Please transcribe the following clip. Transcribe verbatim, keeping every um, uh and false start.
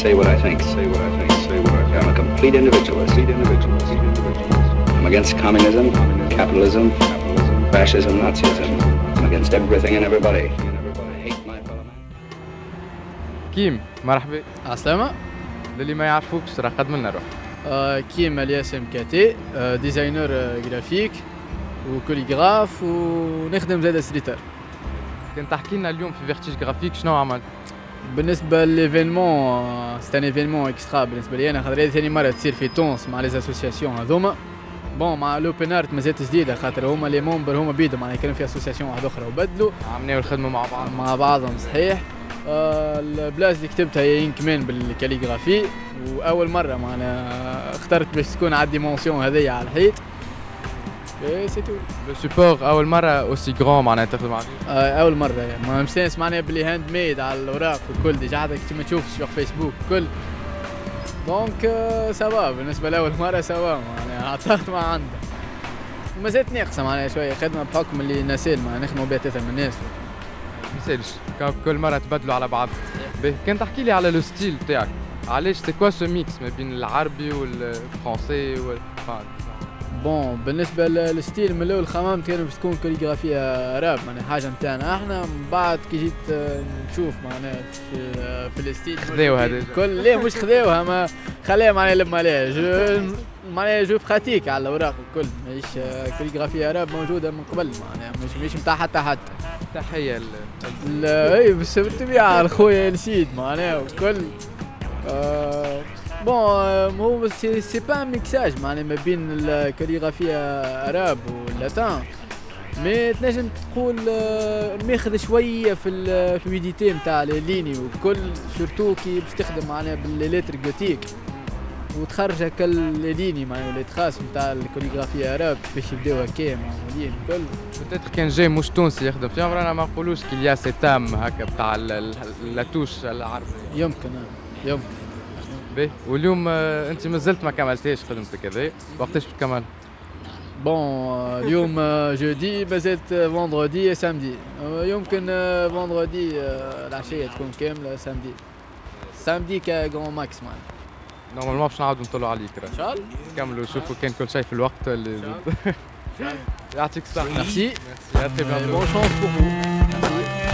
say what I think, say what I think, say what I think. I'm a complete individualist, individualist, individualist. I'm against communism, capitalism, fascism, Nazism. I'm against everything and everybody. I hate my fellow man. كيم مرحبا. عسلامة. للي ما يعرفوكش راه قدم لنا روح. آه كيم الياس ام كاتي، آه ديزاينر آه جرافيك وكوليغراف ونخدم زاد ستريتر. كنت تحكي لنا اليوم في فيرتيج جرافيك شنو عملت؟ بالنسبة لليفينمون سي ان ايفينمون اكسترا بالنسبة لي أنا، خاطر هذه ثاني مرة تصير في تونس مع لي اسوسياسيون هذوما. بون مع لوبن ارت مازالت جديدة خاطر هما لي ممبر هما بيدهم معناها كانوا في اسوسياسيون واحدة أخرى وبدلوا. عملنا الخدمة مع بعض. مع بعضهم صحيح. آه البلاصة اللي كتبتها هي كمان بالكاليغرافي، وأول مرة معناها اخترت باش تكون على الديمونسيون هذيا على الحيط. اي سي تو. لو سوبور أول مرة أوسي غران معناها تخدم عليه؟ آه أول مرة يعني ما مستانس معناها بلي هاند ميد على الأوراق وكل ديجا حتى كيما تشوف في فيسبوك وكل. دونك آه سافا بالنسبة لأول مرة سافا معناها عطلت ما عندها. ومازالت ناقصة معناها شوية خدمة بحكم اللي نسال معناها نخدموا بها ثلاثة من الناس. ميسالش كل مرة تبدلوا على بعض. باهي كان تحكي لي على لو ستيل تاعك، علاش سي كوا سو ميكس ما بين العربي والفرنسي وال بون بالنسبة للستيل من الأول خممت كانوا باش تكون كاليغرافيا راب معناها حاجة نتاعنا احنا، من بعد كي جيت نشوف معناها في في الستيل خذاوها هذا كل لا مش خذاوها ما خليها معناها لما عليها جو معناها جو براتيك على الأوراق والكل، ماهيش كاليغرافيا راب موجودة من قبل معناها مش مش نتاع حتى حتى. تحية ل اي بس بالطبيعة لخويا السيد معناها والكل. آه بون هو سي سي با ميكساج معناها ما بين الكاليغرافيا اراب واللاتان، مي تنجم تقول ماخذ شويه في الفلويديتي نتاع ليني والكل، سورتو كي باش تخدم معناها بالليتر جوتيك وتخرج هكا ليني معناها لي تراس نتاع الكاليغرافيا اراب باش يبداو هكا معمولين الكل. بتاتر كان جاي مش تونسي يخدم فيهم رانا ما نقولوش كي سي تام هكا بتاع لاتوش العربي. يمكن يمكن. باهي واليوم انت مازلت ما كملتيش خدمتك هذه، وقتاش بتكمل؟ بون اليوم جودي مازالت فوندردي سامدي، يمكن فوندردي العشية تكون كاملة سامدي سامدي كغون ماكس معناها. نورمالمون باش نعاودو نطلعو عليك ان شاء الله. نكملوا نشوفوا كان كل شيء في الوقت اللي يعطيك الصحة. ميرسي. ميرسي. بون شانس بور فو.